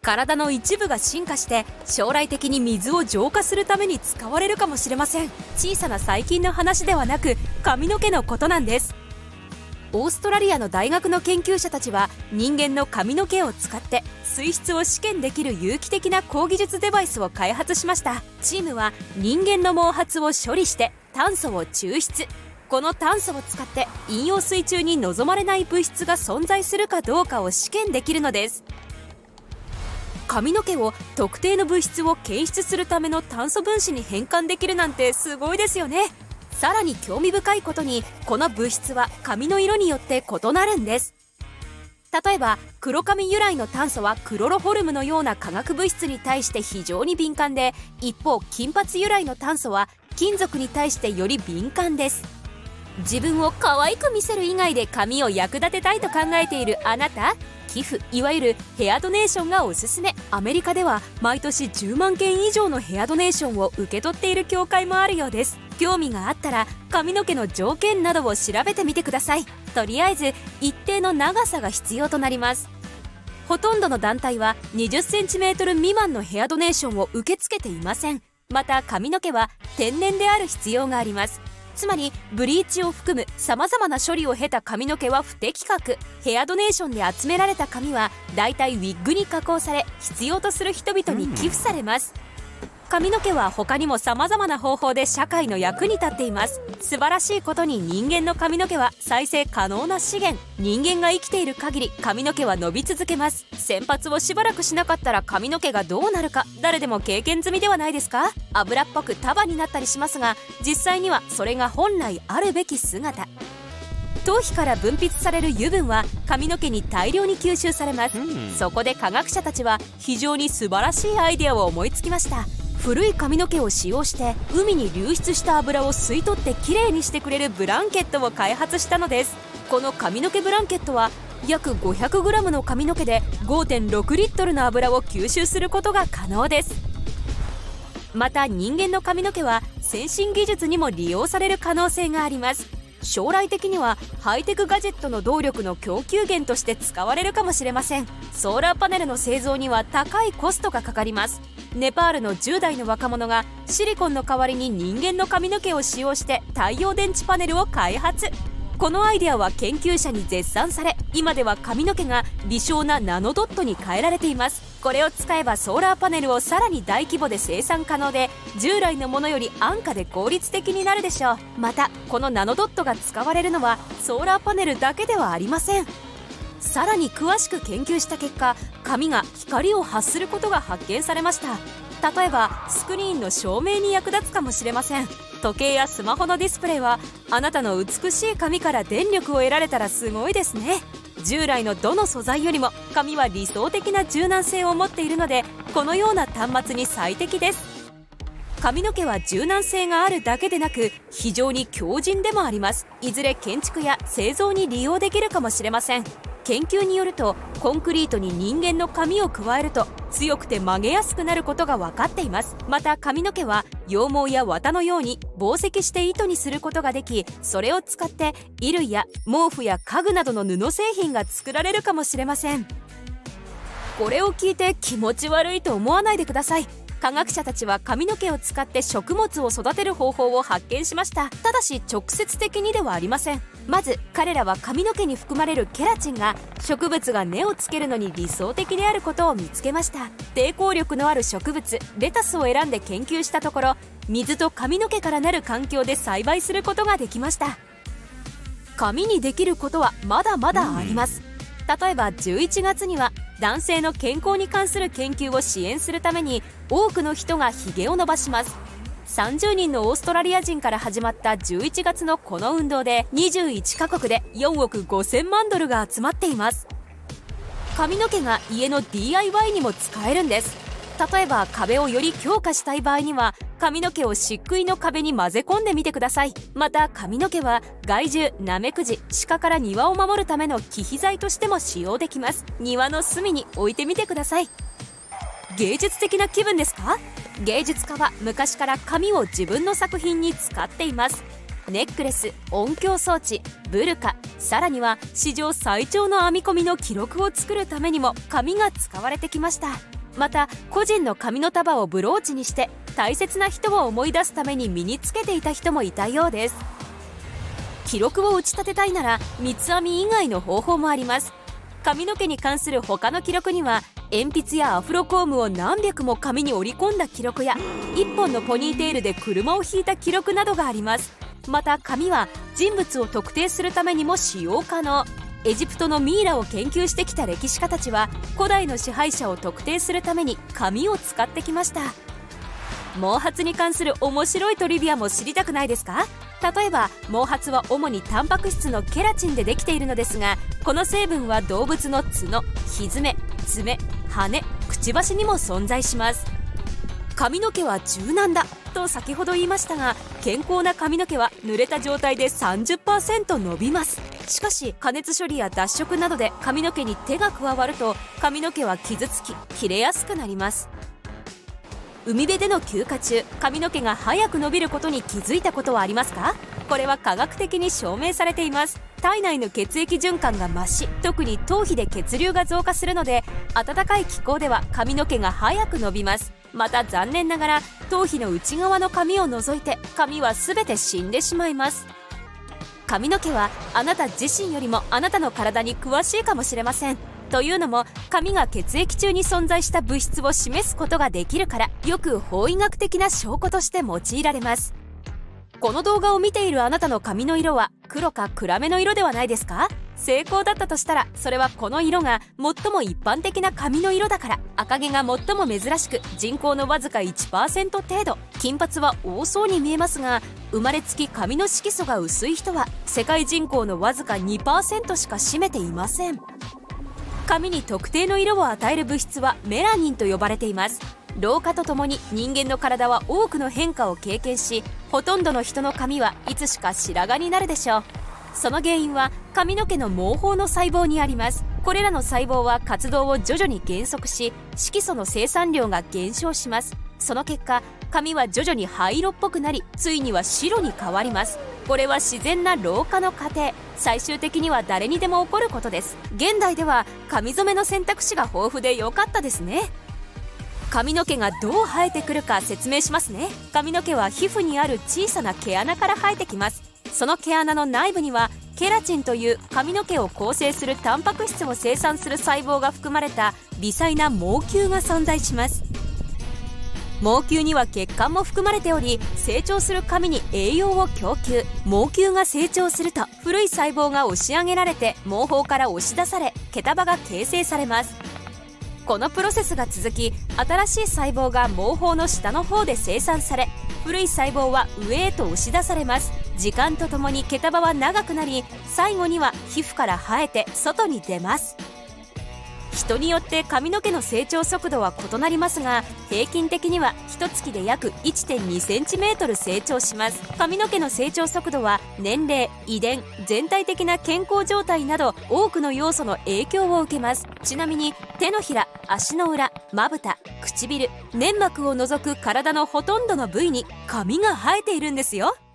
体の一部が進化して将来的に水を浄化するために使われるかもしれません。小さな細菌の話ではなく髪の毛のことなんです。オーストラリアの大学の研究者たちは人間の髪の毛を使って水質を試験できる有機的な高技術デバイスを開発しました。チームは人間の毛髪を処理して炭素を抽出。この炭素を使って飲用水中に望まれない物質が存在するかどうかを試験できるのです。髪の毛を特定の物質を検出するための炭素分子に変換できるなんてすごいですよね。さらに興味深いことにこの物質は髪の色によって異なるんです。例えば黒髪由来の炭素はクロロホルムのような化学物質に対して非常に敏感で、一方金髪由来の炭素は金属に対してより敏感です。自分を可愛く見せる以外で髪を役立てたいと考えているあなた、寄付、いわゆるヘアドネーションがおすすめ。アメリカでは毎年10万件以上のヘアドネーションを受け取っている協会もあるようです。興味があったら髪の毛の条件などを調べてみてください。とりあえず一定の長さが必要となります。ほとんどの団体は 20cm 未満のヘアドネーションを受け付けていません。また髪の毛は天然である必要があります。つまりブリーチを含むさまざまな処理を経た髪の毛は不適格。ヘアドネーションで集められた髪はだいたいウィッグに加工され必要とする人々に寄付されます。髪の毛は他にもさまざまな方法で社会の役に立っています。素晴らしいことに人間の髪の毛は再生可能な資源。人間が生きている限り髪の毛は伸び続けます。洗髪をしばらくしなかったら髪の毛がどうなるか誰でも経験済みではないですか。油っぽく束になったりしますが、実際にはそれが本来あるべき姿。頭皮から分泌される油分は髪の毛に大量に吸収されます。そこで科学者たちは非常に素晴らしいアイデアを思いつきました。古い髪の毛を使用して海に流出した油を吸い取ってきれいにしてくれるブランケットを開発したのです。この髪の毛ブランケットは約 500g の髪の毛で 5.6 リットルの油を吸収することが可能です。また人間の髪の毛は先進技術にも利用される可能性があります。将来的にはハイテクガジェットの動力の供給源として使われるかもしれません。ソーラーパネルの製造には高いコストがかかります。ネパールの10代の若者がシリコンの代わりに人間の髪の毛を使用して太陽電池パネルを開発。このアイデアは研究者に絶賛され、今では髪の毛が微小なナノドットに変えられています。これを使えばソーラーパネルをさらに大規模で生産可能で、従来のものより安価で効率的になるでしょう。またこのナノドットが使われるのはソーラーパネルだけではありません。さらに詳しく研究した結果、髪が光を発することが発見されました。例えばスクリーンの照明に役立つかもしれません。時計やスマホのディスプレイはあなたの美しい髪から電力を得られたらすごいですね。従来のどの素材よりも髪は理想的な柔軟性を持っているので、このような端末に最適です。髪の毛は柔軟性があるだけでなく非常に強靭でもあります。いずれ建築や製造に利用できるかもしれません。研究によるとコンクリートに人間の髪を加えると強くて曲げやすくなることが分かっています。また髪の毛は羊毛や綿のように紡績して糸にすることができ、それを使って衣類や毛布や家具などの布製品が作られるかもしれません。これを聞いて気持ち悪いと思わないでください。科学者たちは髪の毛を使って食物を育てる方法を発見しました。ただし直接的にではありません。まず彼らは髪の毛に含まれるケラチンが植物が根をつけるのに理想的であることを見つけました。抵抗力のある植物レタスを選んで研究したところ、水と髪の毛からなる環境で栽培することができました。髪にできることはまだまだあります。例えば11月には男性の健康に関する研究を支援するために多くの人がひげを伸ばします。30人のオーストラリア人から始まった11月のこの運動で21カ国で4億5000万ドルが集まっています。髪の毛が家の DIY にも使えるんです。例えば壁をより強化したい場合には髪の毛を漆喰の壁に混ぜ込んでみてください。また髪の毛は害獣、ナメクジ、鹿から庭を守るための忌避剤としても使用できます。庭の隅に置いてみてください。芸術的な気分ですか？芸術家は昔から髪を自分の作品に使っています。ネックレス、音響装置、ブルカ、さらには史上最長の編み込みの記録を作るためにも髪が使われてきました。 また個人の髪の束をブローチにして大切な人を思い出すために身につけていた人もいたようです。記録を打ち立てたいなら三つ編み以外の方法もあります。髪の毛に関する他の記録には、鉛筆やアフロコームを何百も紙に折り込んだ記録や、一本のポニーテールで車を引いた記録などがあります。また紙は人物を特定するためにも使用可能。エジプトのミイラを研究してきた歴史家たちは、古代の支配者を特定するために紙を使ってきました。毛髪に関する面白いトリビアも知りたくないですか？例えば毛髪は主にタンパク質のケラチンでできているのですが、この成分は動物の角、ひづめ、爪、羽、くちばしにも存在します。髪の毛は柔軟だと先ほど言いましたが、健康な髪の毛は濡れた状態で 30% 伸びます。しかし加熱処理や脱色などで髪の毛に手が加わると、髪の毛は傷つき切れやすくなります。海辺での休暇中、髪の毛が早く伸びることに気づいたことはありますか？これは科学的に証明されています。体内の血液循環が増し、特に頭皮で血流が増加するので、暖かい気候では髪の毛が早く伸びます。また残念ながら頭皮の内側の髪を除いて髪は全て死んでしまいます。髪の毛はあなた自身よりもあなたの体に詳しいかもしれません。というのも、髪が血液中に存在した物質を示すことができるから、よく法医学的な証拠として用いられます。この動画を見ているあなたの髪の色は黒か暗めの色ではないですか？成功だったとしたら、それはこの色が最も一般的な髪の色だから。赤毛が最も珍しく、人口のわずか 1% 程度。金髪は多そうに見えますが、生まれつき髪の色素が薄い人は世界人口のわずか 2% しか占めていません。髪に特定の色を与える物質はメラニンと呼ばれています。老化とともに人間の体は多くの変化を経験し、ほとんどの人の髪はいつしか白髪になるでしょう。その原因は髪の毛の毛包の細胞にあります。これらの細胞は活動を徐々に減速し、色素の生産量が減少します。その結果、髪は徐々に灰色っぽくなり、ついには白に変わります。これは自然な老化の過程。最終的には誰にでも起こることです。現代では髪染めの選択肢が豊富で良かったですね。髪の毛がどう生えてくるか説明しますね。髪の毛は皮膚にある小さな毛穴から生えてきます。その毛穴の内部にはケラチンという髪の毛を構成するタンパク質を生産する細胞が含まれた微細な毛球が存在します。毛球には血管も含まれており、成長する髪に栄養を供給。毛球が成長すると古い細胞が押し上げられて毛包から押し出され、毛束が形成されます。このプロセスが続き、新しい細胞が毛包の下の方で生産され、古い細胞は上へと押し出されます。時間とともに毛束は長くなり、最後には皮膚から生えて外に出ます。人によって髪の毛の成長速度は異なりますが、平均的には1月で約 1.2cm 成長します。髪の毛の成長速度は年齢、遺伝、全体的な健康状態など多くの要素の影響を受けます。ちなみに手のひら、足の裏、まぶた、唇、粘膜を除く体のほとんどの部位に髪が生えているんですよ。